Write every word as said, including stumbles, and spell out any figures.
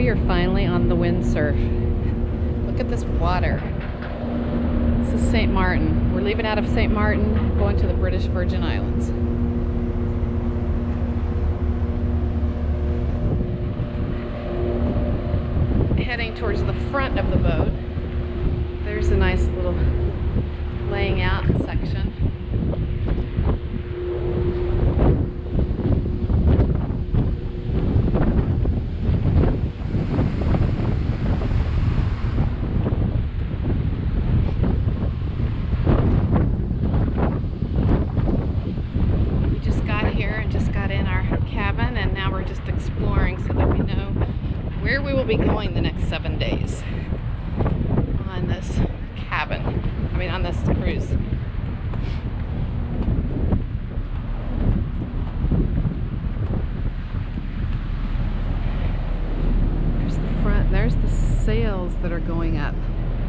are finally on the Windsurf. Look at this water. This is Saint Maarten. We're leaving out of Saint Maarten, going to the British Virgin Islands. Heading towards the front of the boat. There's a nice little laying out section. We just got here and just got in our cabin, and now we're just exploring so that we know where we will be going the next seven days on this cabin. I mean, on this cruise. There's the front, there's the sails that are going up.